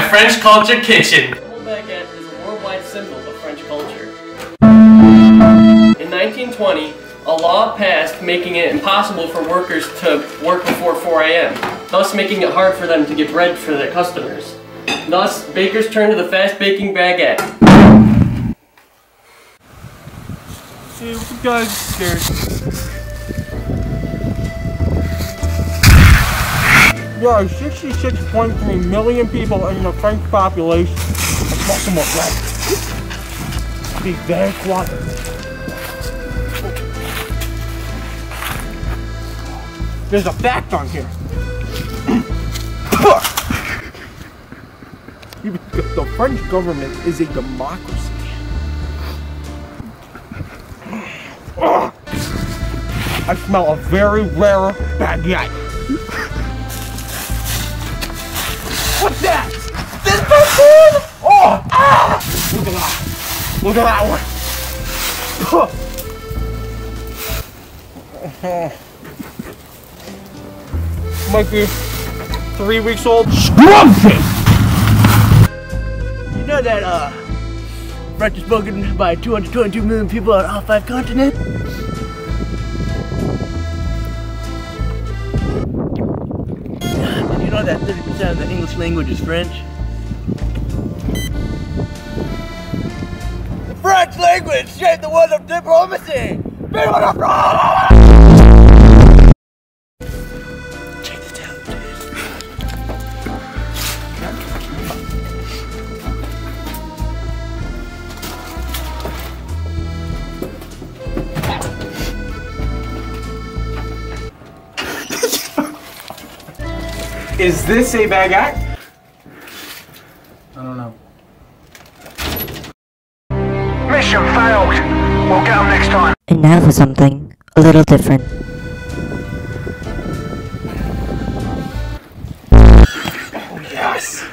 French culture kitchen. Baguette is a worldwide symbol of French culture. In 1920, a law passed making it impossible for workers to work before 4 a.m., thus making it hard for them to get bread for their customers. Thus, bakers turned to the fast-baking baguette. Hey, what the guy's scared? There are 66.3 million people in the French population. I smell some more bread. Be very quiet. There's a fact on here. The French government is a democracy. I smell a very rare baguette. What's that? This person? Oh! Ah! Look at that. Look at that one. Might be 3 weeks old. Scrumptious! You know that French is spoken by 222 million people on all 5 continents? Did you know that 30% of the English language is French? The French language shaped the world of diplomacy! Check this out, dude. Is this a baguette? I don't know. Mission failed. We'll get them next time. And now for something a little different. Oh yes.